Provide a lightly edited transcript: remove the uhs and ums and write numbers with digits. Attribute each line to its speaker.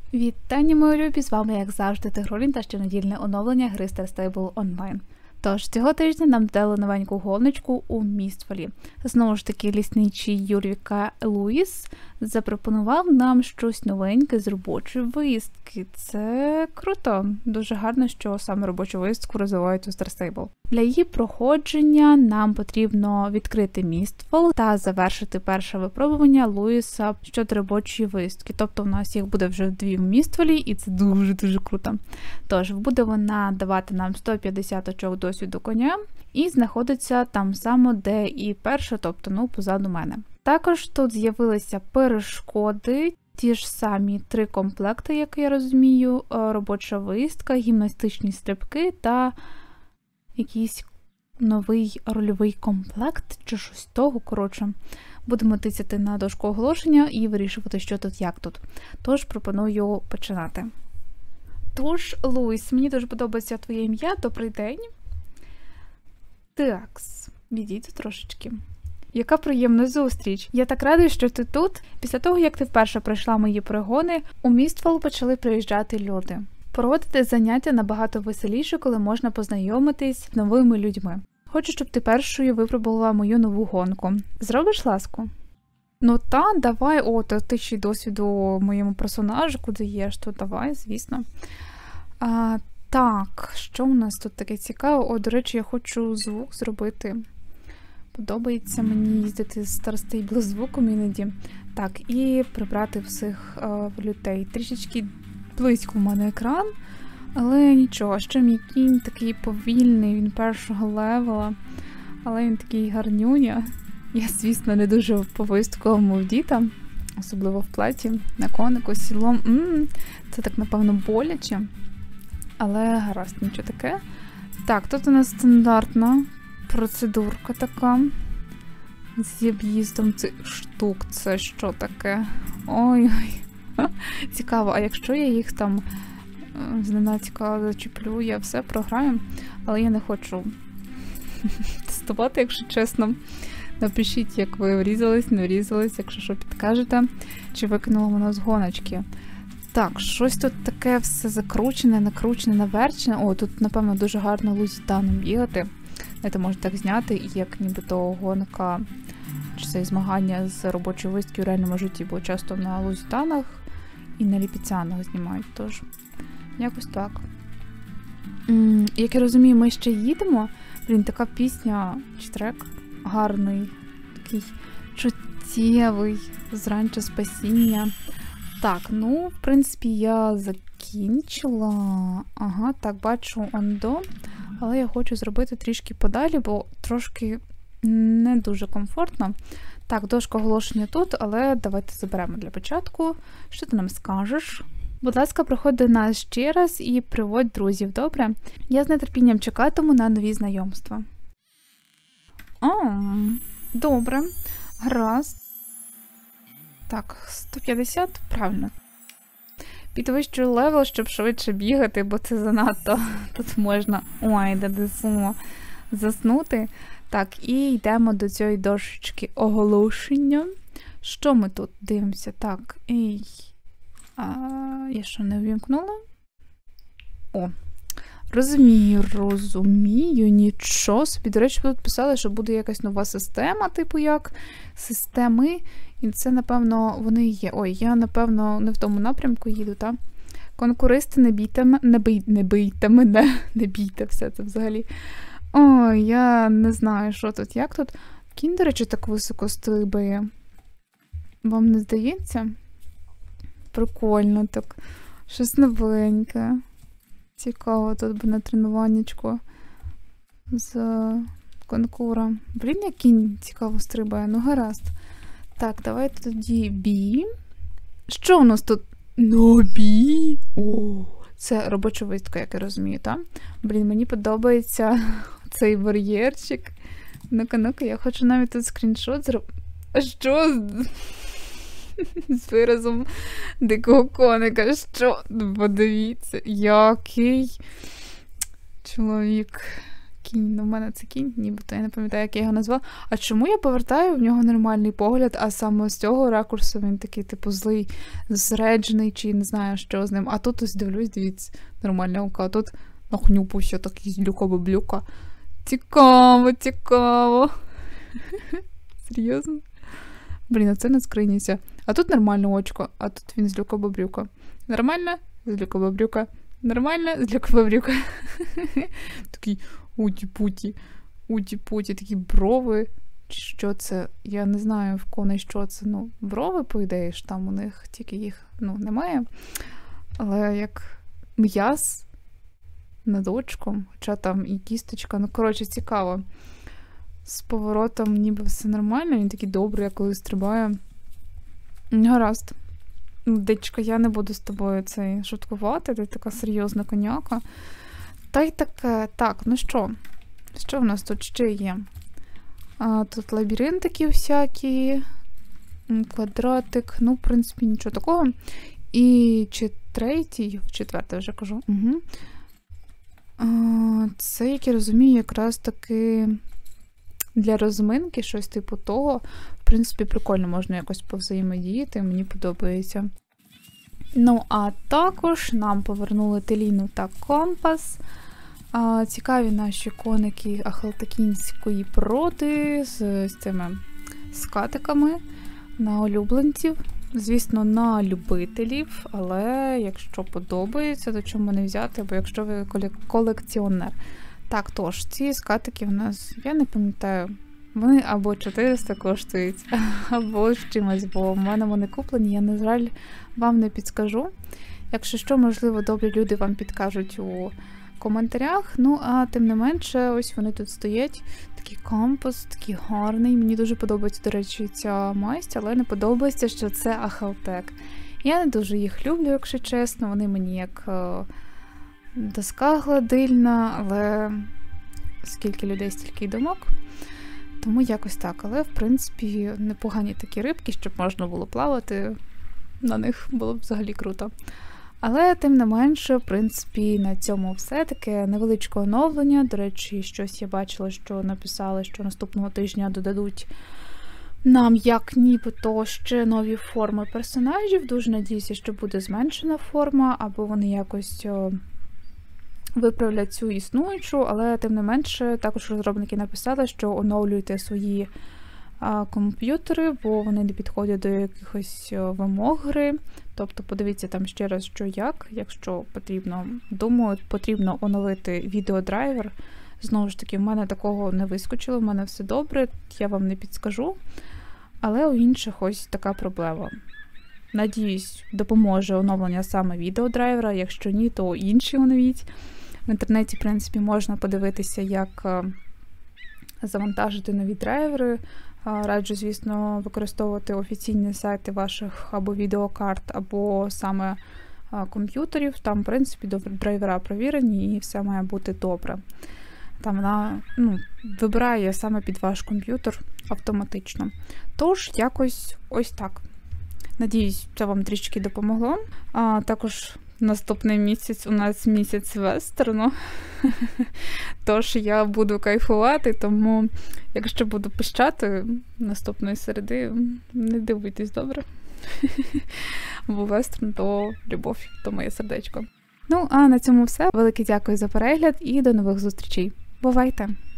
Speaker 1: Вітання, мої любі! З вами, як завжди, Тигролін та щонедільне оновлення гри Star Stable Online. Тож, цього тижня нам дали новеньку гоночку у Містфолі. Знову ж таки, лісничий Юрвіка Луїс запропонував нам щось новеньке з робочої виїздки. Це круто. Дуже гарно, що саме робочу виїздку розвивають у Star Stable. Для її проходження нам потрібно відкрити Містфол та завершити перше випробування Луїса щодо робочої виїздки. Тобто в нас їх буде вже 2 в Містфолі, і це дуже-дуже круто. Тож, буде вона давати нам 150 очок досвіду коня і знаходиться там само, де і перша, тобто, позаду мене. Також тут з'явилися перешкоди, ті ж самі 3 комплекти, як я розумію, робоча виїздка, гімнастичні стрибки та якийсь новий рольовий комплект, чи щось того, коротше. Будемо тицяти на дошку оголошення і вирішувати, що тут, як тут. Тож, пропоную починати. Тож, Луїс, мені дуже подобається твоє ім'я. Добрий день. Такс, відійду трошечки. Яка приємна зустріч. Я так рада, що ти тут. Після того, як ти вперше пройшла мої перегони, у Містфол почали приїжджати люди. Проводити заняття набагато веселіше, коли можна познайомитись з новими людьми. Хочу, щоб ти першою випробувала мою нову гонку. Зробиш ласку? Давай. То ти ще й досвіду моєму персонажу даєш, то давай, звісно. Так, що у нас тут таке цікаве? До речі, я хочу звук зробити. Подобається мені їздити з Star Stable звуком іноді. Так, і прибрати всіх людей. Трішечки близько в мене екран, але нічого, ще мій кінь такий повільний, він першого левела, але він такий гарнюня. Я, звісно, не дуже по виїздковому вдіта, особливо в платі, на конику, сілом. Це так, напевно, боляче, але гаразд, нічого таке. Так, тут у нас стандартна процедурка така з об'їздом цих штук. Це що таке? Ой-ой. Цікаво, а якщо я їх там зненацька зачеплю, я все програю, але я не хочу тестувати, якщо чесно. Напишіть, як ви врізались, не врізались, якщо що підкажете, чи викинула мене з гоночки. Так, щось тут таке все закручене, накручене, наверчене. Тут, напевно, дуже гарно лузітаном бігати. Це можна так зняти, як нібито гонка, чи це змагання з робочою виїздки у реальному житті, бо часто на лузітанах і на ліпіцянах знімають, тож якось так. Як я розумію, ми ще їдемо. Така пісня, чи трек, гарний, такий чуттєвий, зранче спасіння. Так, в принципі, я закінчила. Ага, так, бачу ондо, але я хочу зробити трішки подалі, бо трошки не дуже комфортно. Так, дошка оголошення тут, але давайте заберемо для початку. Що ти нам скажеш? Будь ласка, приходь до нас ще раз і приводь друзів, добре? Я з нетерпінням чекатиму на нові знайомства. Добре. Гаразд. Так, 150, правильно. Підвищую левел, щоб швидше бігати, бо це занадто. Тут можна, заснути. Так, і йдемо до цієї дошечки оголошення. Що ми тут дивимося? Так, я що, не увімкнула? Розумію, нічого собі. До речі, тут писали, що буде якась нова система, типу як системи. І це, напевно, вони є. Я, напевно, не в тому напрямку їду, так? Конкуристи, не бійте мене, не бійте все це взагалі. Я не знаю, що тут, як тут. Кінь, до речі, так високо стрибає. Вам не здається? Прикольно так. Щось новеньке. Цікаво, тут би на тренуваннячку з конкура. Як кінь цікаво стрибає, гаразд. Так, давайте тоді бі. Що у нас тут? Бі! Це робоча виїздка, як я розумію, так? Мені подобається цей бар'єрчик. Ну-ка, я хочу навіть тут скріншот зробити. Що? З виразом дикого коника. Що? Подивіться, який чоловік кінь. Ну, в мене це кінь, нібито я не пам'ятаю, як я його назвала. А чому я повертаю, в нього нормальний погляд, а саме з цього ракурсу він такий, типу, злий, зосереджений, чи не знаю, що з ним. А тут ось дивлюсь, дивіться, нормальне око. А тут нахнюпуся такий злюка-баблюка. Цікаво, цікаво. Серйозно? Блін, а це не скриніся. А тут нормальне очко, а тут він злюка-баблюка. Нормально? Злюка-баблюка. Нормально? Злюка-баблюка. Такий уті-путі, уті-путі, такі брови. Що це? Я не знаю, в коней що це. Ну, брови, по ідеї ж, там у них тільки їх, ну, немає. Але як м'яз над очком, хоча там і кісточка. Ну, коротше, цікаво. З поворотом ніби все нормально, він такий добрий, я коли стрибаю. Гаразд. Дичка, я не буду з тобою цей шуткувати, ти така серйозна коняка. Та й таке. Так, ну що? Що в нас тут ще є? Тут лабіринтики всякі, квадратик, ну, в принципі, нічого такого. І четвертий вже кажу. Угу. Це, як я розумію, якраз таки для розминки, щось типу того. В принципі, прикольно, можна якось повзаємодіяти, мені подобається. Ну, а також нам повернули Теліну та компас. Цікаві наші коники ахалтакінської породи з цими скатиками на улюбленців. Звісно, на любителів, але якщо подобається, то чому не взяти, або якщо ви колекціонер. Так, тож, ці скатики в нас, я не пам'ятаю, вони або 400 коштують, або з чимось, бо в мене вони куплені, я, на жаль, вам не підскажу. Якщо що, можливо, добрі люди вам підкажуть у коментарях. Ну, а тим не менше, ось вони тут стоять. Такий компас, такий гарний. Мені дуже подобається, до речі, ця масть, але не подобається, що це Ахалтек. Я не дуже їх люблю, якщо чесно. Вони мені як доска гладильна, але скільки людей, стільки й думок. Тому якось так. Але, в принципі, непогані такі рибки, щоб можна було плавати. На них було б взагалі круто. Але, тим не менше, в принципі, на цьому все. Таке невеличке оновлення. До речі, щось я бачила, що написали, що наступного тижня додадуть нам, як нібито, ще нові форми персонажів. Дуже надіюся, що буде зменшена форма, або вони якось виправлять цю існуючу. Але, тим не менше, також розробники написали, що оновлюйте свої комп'ютери, бо вони не підходять до якихось вимог гри. Тобто подивіться там ще раз, що як, якщо потрібно. Думаю, потрібно оновити відеодрайвер. Знову ж таки, в мене такого не вискочило, в мене все добре, я вам не підскажу. Але у інших ось така проблема. Надіюсь, допоможе оновлення саме відеодрайвера, якщо ні, то інші оновіть. В інтернеті, в принципі, можна подивитися, як завантажити нові драйвери. Раджу, звісно, використовувати офіційні сайти ваших або відеокарт, або саме комп'ютерів. Там, в принципі, драйвера провірені і все має бути добре. Там вона вибирає саме під ваш комп'ютер автоматично. Тож, якось ось так. Надіюсь, це вам трішки допомогло. Також наступний місяць у нас місяць вестерну. Тож я буду кайфувати, тому якщо буду пищати наступної середи, не дивуйтесь, добре? Бо вестерн то любов, то моє сердечко. Ну, а на цьому все. Велике дякую за перегляд і до нових зустрічей. Бувайте!